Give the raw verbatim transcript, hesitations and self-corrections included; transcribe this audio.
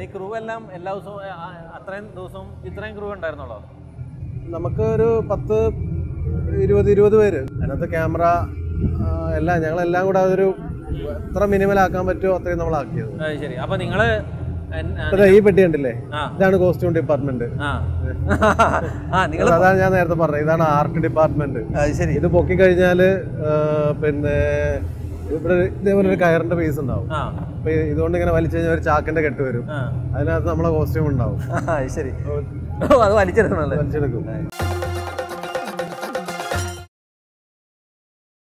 ഈ ക്രൂ എല്ലാം എല്ലാ ദിവസവും അത്രയും ദിവസവും ഇത്രയും ക്രൂ ഉണ്ടായിരുന്നുള്ളോ? നമുക്ക് ഒരു പത്ത് ഇരുപത് ഇരുപത് പേര് അതിനകത്ത് ക്യാമറ എല്ലാം ഞങ്ങളെല്ലാം കൂടെ അതൊരു എത്ര മിനിമലാക്കാൻ പറ്റുമോ അത്രയും നമ്മൾ ആക്കിയത്. ശരി. അപ്പൊ നിങ്ങള് ഈ പെട്ടി കണ്ടില്ലേ, ഇതാണ് കോസ്റ്റ്യൂം ഡിപ്പാർട്ട്മെന്റ്. അതാണ് ഞാൻ നേരത്തെ പറഞ്ഞത്, ഇതാണ് ആർട്ട് ഡിപ്പാർട്ട്മെന്റ്. ഇത് പൊക്കി കഴിഞ്ഞാല് പിന്നെ ഇവിടെ ഇതേപോലെ ഒരു കയറിന്റെ പീസ് ഉണ്ടാവും. അപ്പൊ ഇതുകൊണ്ട് ഇങ്ങനെ വലിച്ചു കഴിഞ്ഞാൽ ഒരു ചാക്കിന്റെ കെട്ട് വരും, അതിനകത്ത് നമ്മളെ കോസ്റ്റ്യൂം ഉണ്ടാവും. ശരി, അത് വലിച്ചെടുക്കണം, വലിച്ചെടുക്കും.